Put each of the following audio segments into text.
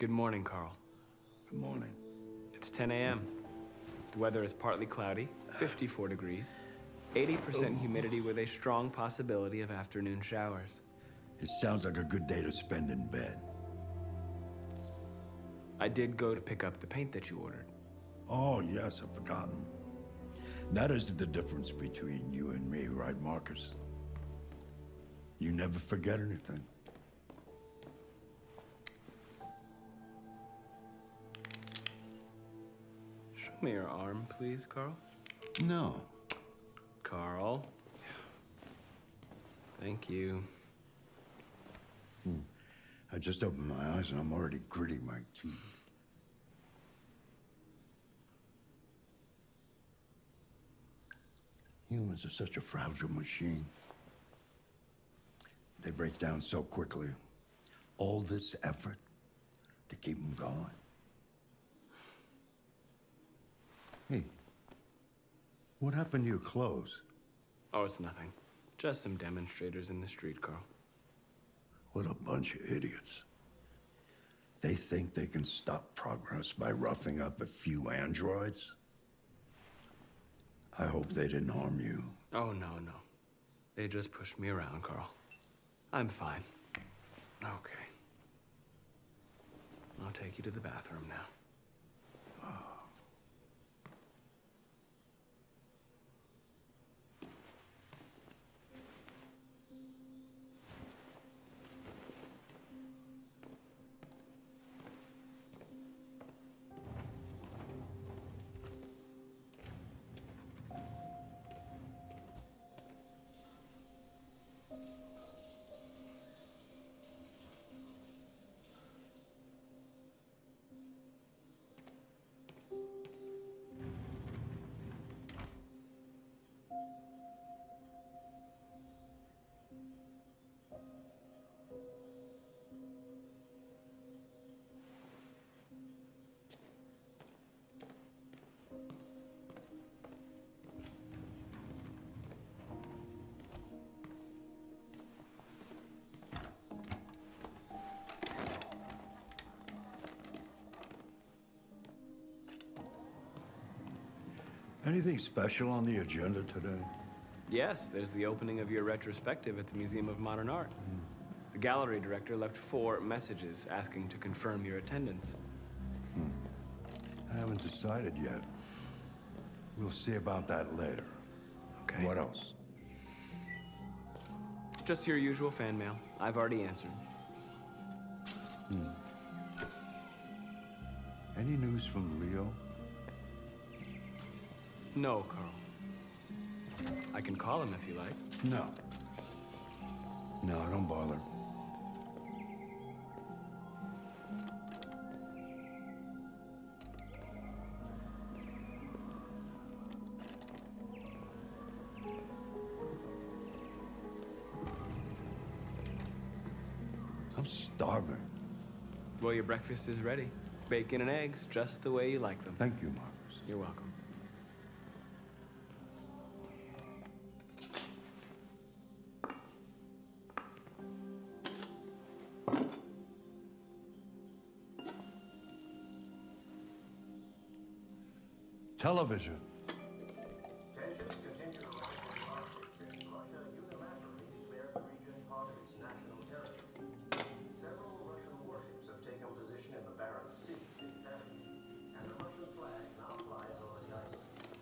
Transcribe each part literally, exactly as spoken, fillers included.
Good morning, Carl. Good morning. It's ten A M The weather is partly cloudy, fifty-four degrees, eighty percent humidity with a strong possibility of afternoon showers. It sounds like a good day to spend in bed. I did go to pick up the paint that you ordered. Oh, yes, I've forgotten. That is the difference between you and me, right, Markus? You never forget anything. Show me your arm, please, Carl. No. Carl. Thank you. Hmm. I just opened my eyes and I'm already gritting my teeth. Humans are such a fragile machine. They break down so quickly. All this effort to keep them going. Hey, what happened to your clothes? Oh, it's nothing. Just some demonstrators in the street, Carl. What a bunch of idiots. They think they can stop progress by roughing up a few androids? I hope they didn't harm you. Oh, no, no. They just pushed me around, Carl. I'm fine. Okay. I'll take you to the bathroom now. Anything special on the agenda today? Yes, there's the opening of your retrospective at the Museum of Modern Art. Mm. The gallery director left four messages asking to confirm your attendance. Hmm. I haven't decided yet. We'll see about that later. Okay. What else? Just your usual fan mail. I've already answered. Hmm. Any news from Leo? No, Carl. I can call him if you like. No. No, don't bother. I'm starving. Well, your breakfast is ready. Bacon and eggs, just the way you like them. Thank you, Markus. You're welcome. Television. Tensions continue to rise in March as Russia unilaterally declared the region part of its national territory. Several Russian warships have taken position in the Barents Sea, and the Russian flag now flies over the island.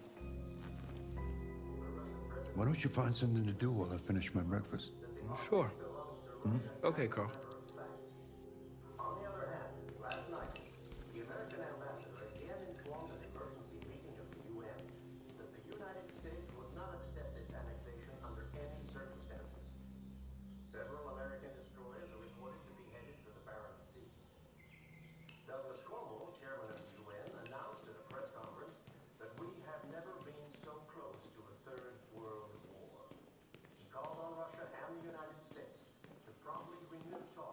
The Russian president... Why don't you find something to do while I finish my breakfast? Sure. Hmm? Okay, Carl. On the other hand, last night, the American ambassador again informed an emergency meeting of the U N that the United States would not accept this annexation under any circumstances. Several American destroyers are reported to be headed for the Barents Sea. Douglas Cromwell, chairman of the U N, announced at a press conference that we have never been so close to a third world war. He called on Russia and the United States to promptly renew talks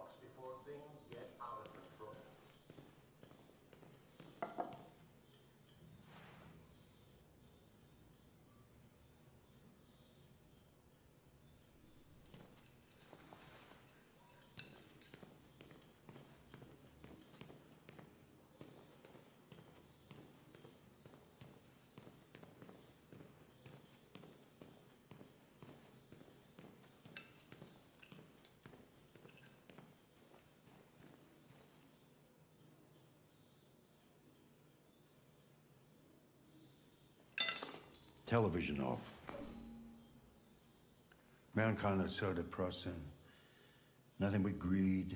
television off. Mankind is so depressing. Nothing but greed.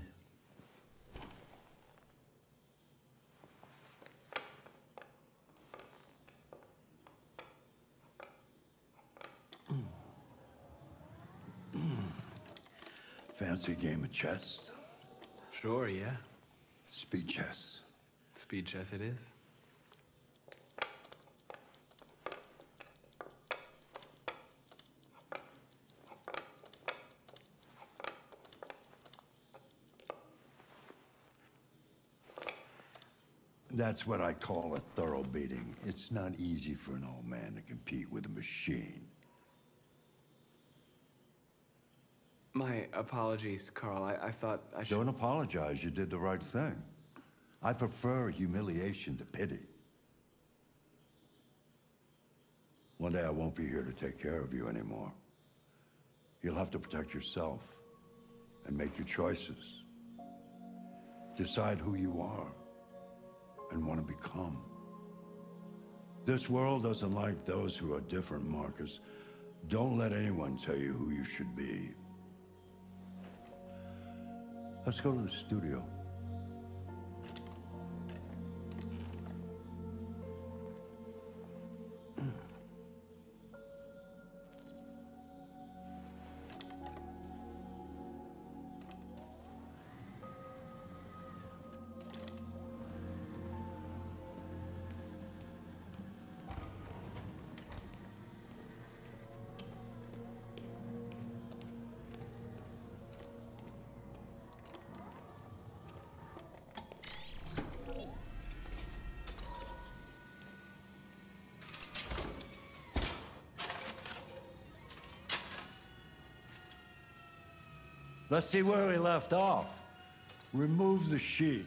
Fancy game of chess? Sure, yeah. Speed chess. Speed chess it is. That's what I call a thorough beating. It's not easy for an old man to compete with a machine. My apologies, Carl. I, I thought I should... Don't apologize. You did the right thing. I prefer humiliation to pity. One day I won't be here to take care of you anymore. You'll have to protect yourself and make your choices. Decide who you are and want to become. This world doesn't like those who are different, Markus. Don't let anyone tell you who you should be. Let's go to the studio. Let's see where we left off. Remove the sheet.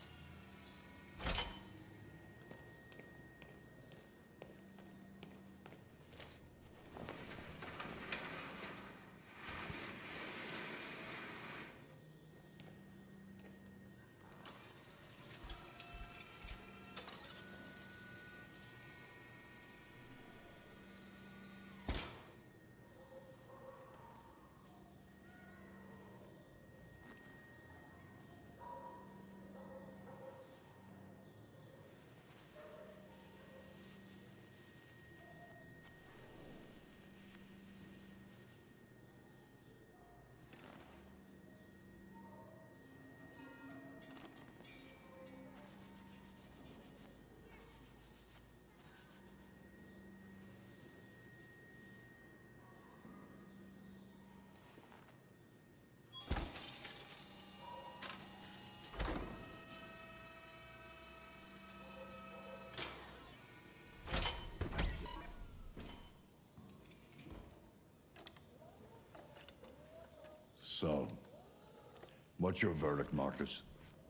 So, what's your verdict, Markus?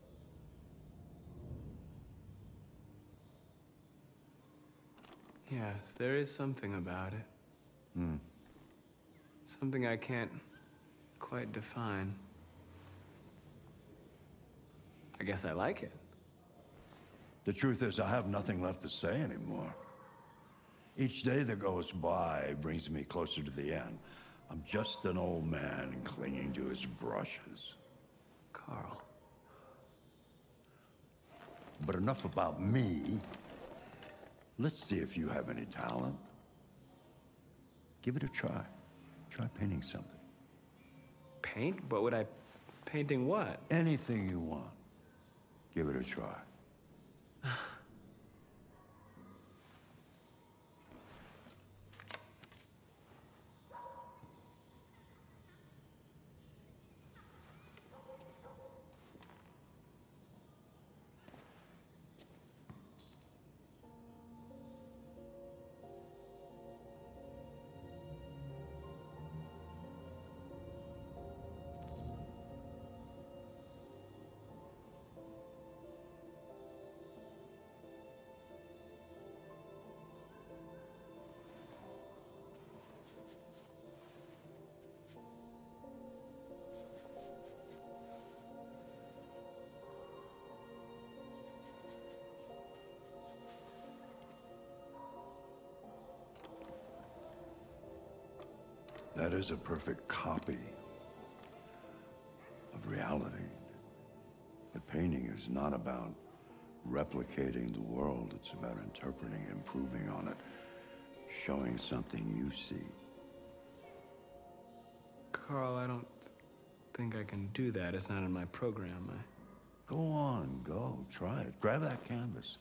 Yes, there is something about it. Hmm. Something I can't quite define. I guess I like it. The truth is, I have nothing left to say anymore. Each day that goes by brings me closer to the end. I'm just an old man clinging to his brushes. Carl. But enough about me. Let's see if you have any talent. Give it a try. Try painting something. Paint? What would I... Painting what? Anything you want. Give it a try. That is a perfect copy of reality. But painting is not about replicating the world. It's about interpreting, improving on it, showing something you see. Carl, I don't think I can do that. It's not in my program. I... Go on, go. Try it. Grab that canvas.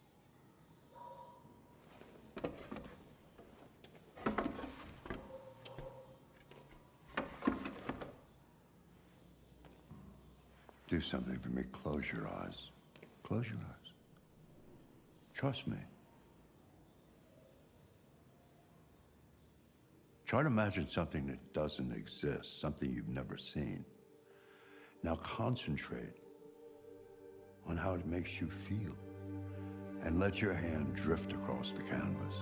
Do something for me. Close your eyes. Close your eyes. Trust me. Try to imagine something that doesn't exist, something you've never seen. Now concentrate on how it makes you feel, and let your hand drift across the canvas.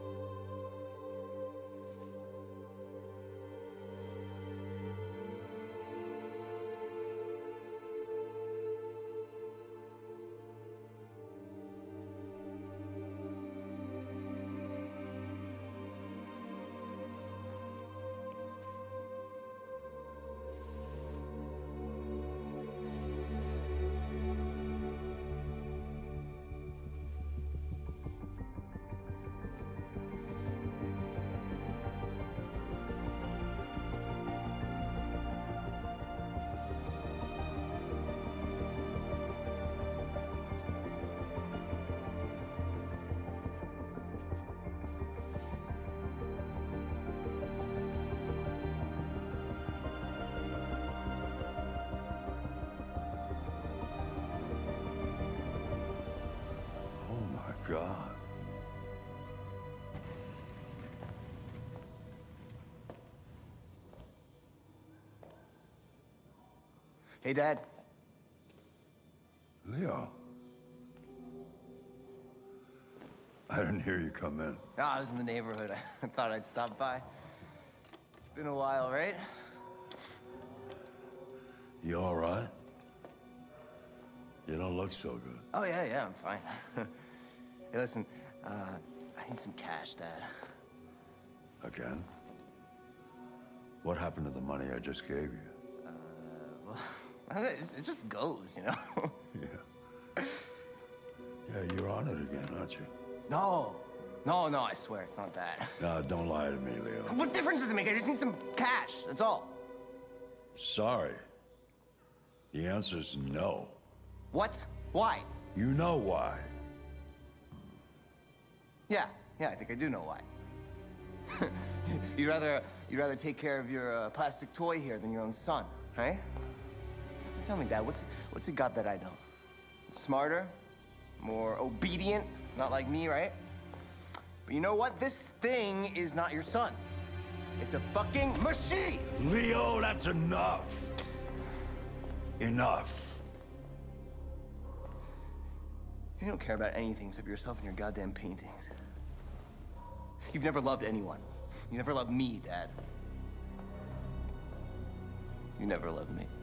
God. Hey, Dad. Leo. I didn't hear you come in. Oh, I was in the neighborhood. I thought I'd stop by. It's been a while, right? You all right? You don't look so good. Oh, yeah, yeah, I'm fine. Hey, listen, uh, I need some cash, Dad. Again? What happened to the money I just gave you? Uh, well, it just goes, you know? Yeah. Yeah, you're on it again, aren't you? No. No, no, I swear it's not that. No, don't lie to me, Leo. What difference does it make? I just need some cash, that's all. Sorry. The answer's no. What? Why? You know why. Yeah, yeah, I think I do know why. you'd rather you'd rather take care of your uh, plastic toy here than your own son, right? Tell me, Dad, what's what's it got that I don't? Smarter, more obedient, not like me, right? But you know what? This thing is not your son. It's a fucking machine. Leo, that's enough. Enough. You don't care about anything except yourself and your goddamn paintings. You've never loved anyone. You never loved me, Dad. You never loved me.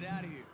Get out of here.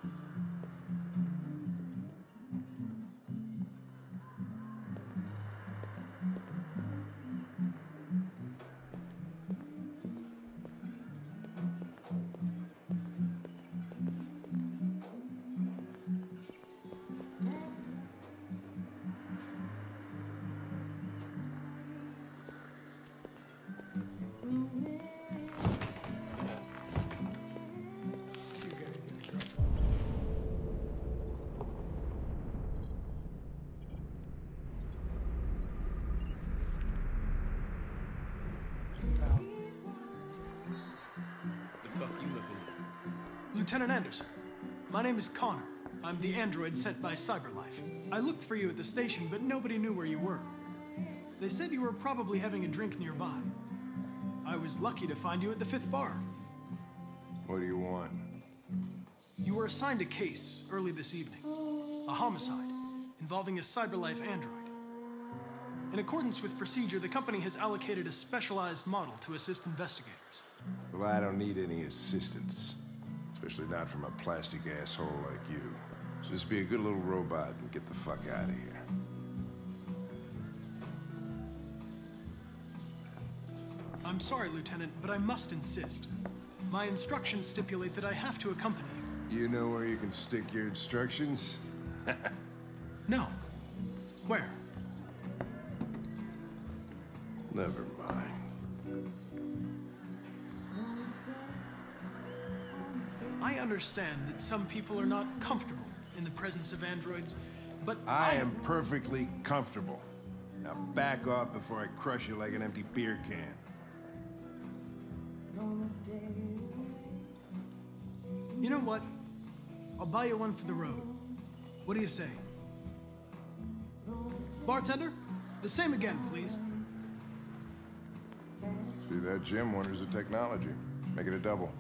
Lieutenant Anderson, my name is Connor. I'm the android sent by CyberLife. I looked for you at the station, but nobody knew where you were. They said you were probably having a drink nearby. I was lucky to find you at the fifth bar. What do you want? You were assigned a case early this evening. A homicide involving a CyberLife android. In accordance with procedure, the company has allocated a specialized model to assist investigators. Well, I don't need any assistance. Especially not from a plastic asshole like you. So just be a good little robot and get the fuck out of here. I'm sorry, Lieutenant, but I must insist. My instructions stipulate that I have to accompany you. You know where you can stick your instructions? No. Where? Never mind. I understand that some people are not comfortable in the presence of androids, but I, I am perfectly comfortable. Now back off before I crush you like an empty beer can. You know what? I'll buy you one for the road. What do you say? Bartender, the same again, please. See, that Jim wonders at technology. Make it a double.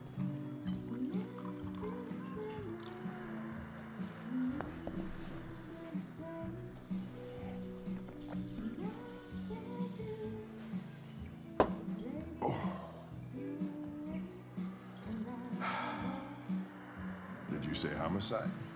Did you say homicide?